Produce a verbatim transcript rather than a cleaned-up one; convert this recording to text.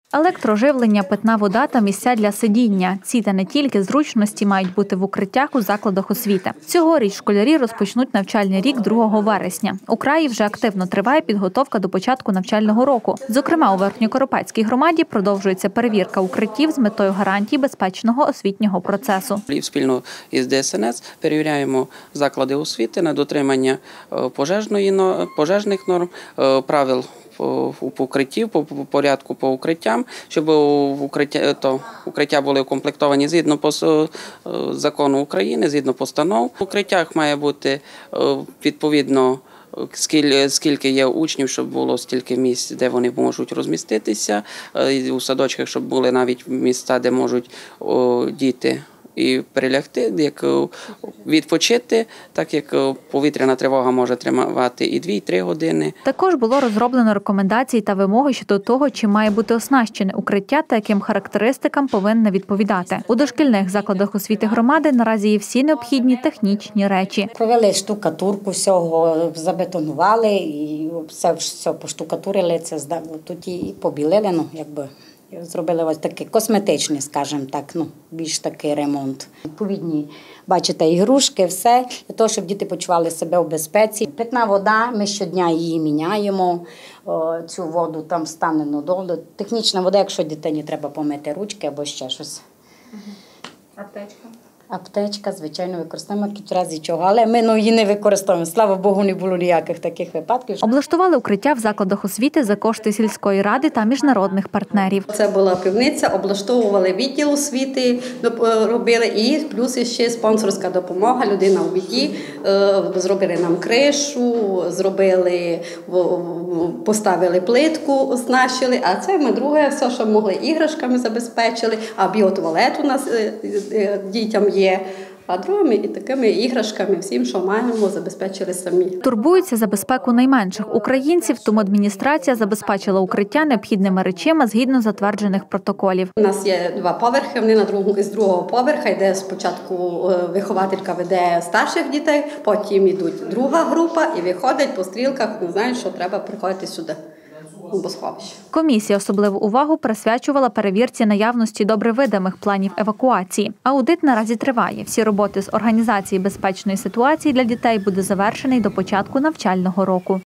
Електроживлення, питна вода та місця для сидіння. Ці та не тільки зручності мають бути в укриттях у закладах освіти. Цьогоріч школярі розпочнуть навчальний рік другого вересня. У краї вже активно триває підготовка до початку навчального року. Зокрема, у Верхньокоропецькій громаді продовжується перевірка укриттів з метою гарантій безпечного освітнього процесу. Спільно із Д С Н С перевіряємо заклади освіти на дотримання пожежної, пожежних норм, правил по укриттів, по порядку по укриттям, щоб укриття, то, укриття були укомплектовані згідно по закону України, згідно постанов. В укриттях має бути відповідно скільки є учнів, щоб було стільки місць, де вони можуть розміститися. У садочках, щоб були навіть місця, де можуть діти і перелягти, як відпочити, так як повітряна тривога може тривати і дві, і три години. Також було розроблено рекомендації та вимоги щодо того, чим має бути оснащене укриття та яким характеристикам повинне відповідати. У дошкільних закладах освіти громади наразі є всі необхідні технічні речі. Провели штукатурку всього, забетонували і все, все поштукатурили, це тут і побілили, ну якби. Зробили ось такий косметичний, скажімо так, ну, більш такий ремонт. Відповідні, бачите, ігрушки, все, для того, щоб діти почували себе в безпеці. Питна вода, ми щодня її міняємо, о, цю воду там встанено долу. Технічна вода, якщо дитині треба помити ручки або ще щось. Аптечка? Аптечка, звичайно, використовуємо в разі чого, але ми ну, її не використовуємо. Слава Богу, не було ніяких таких випадків. Облаштували укриття в закладах освіти за кошти сільської ради та міжнародних партнерів. Це була пивниця, облаштовували відділ освіти, робили і плюс ще спонсорська допомога, людина у біді, зробили нам кришу, зробили, поставили плитку, оснащили, а це ми друге, все, що могли, іграшками забезпечили, а біотуалет у нас дітям є, а другими і такими іграшками, всім, що маємо, забезпечили самі. Турбуються за безпеку найменших українців, тому адміністрація забезпечила укриття необхідними речима згідно затверджених протоколів. У нас є два поверхи, вони на другому, з другого поверха, йде спочатку вихователька веде старших дітей, потім йдуть друга група і виходять по стрілках, не знають, що треба приходити сюди. Комісія особливу увагу присвячувала перевірці наявності добре видимих планів евакуації. Аудит наразі триває. Всі роботи з організації безпечної ситуації для дітей буде завершений до початку навчального року.